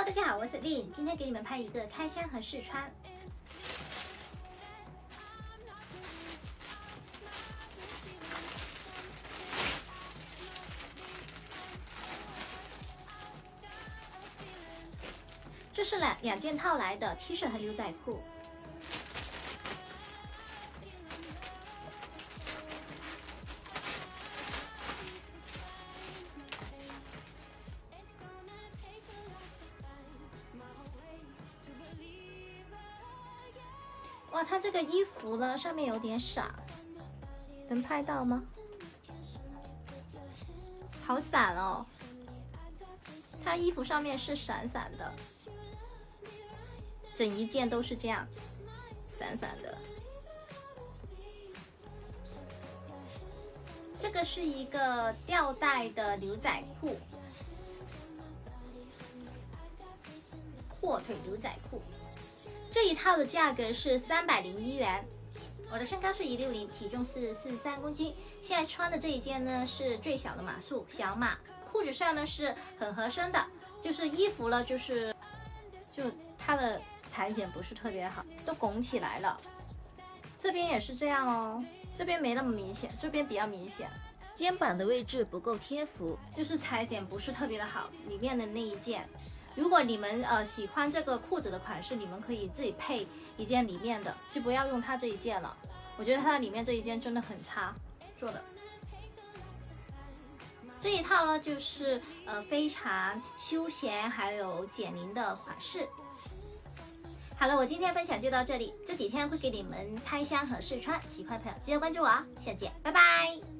大家好，我是Lin，今天给你们拍一个拆箱和试穿。这是两件套来的 T 恤和牛仔裤。哇，它这个衣服呢，上面有点闪，能拍到吗？好闪哦，它衣服上面是闪闪的，整一件都是这样闪闪的。这个是一个吊带的牛仔裤，阔腿牛仔裤。这一套的价格是301元。我的身高是160，体重是43公斤。现在穿的这一件呢是最小的码数，小码。裤子上呢是很合身的，就是衣服了，就它的裁剪不是特别好，都拱起来了。这边也是这样哦，这边没那么明显，这边比较明显。肩膀的位置不够贴服，就是裁剪不是特别的好。里面的那一件。如果你们喜欢这个裤子的款式，你们可以自己配一件里面的，就不要用它这一件了。我觉得它的里面这一件真的很差做的。这一套呢，就是非常休闲还有减龄的款式。好了，我今天分享就到这里，这几天会给你们拆箱和试穿，喜欢的朋友记得关注我啊，下次见，拜拜。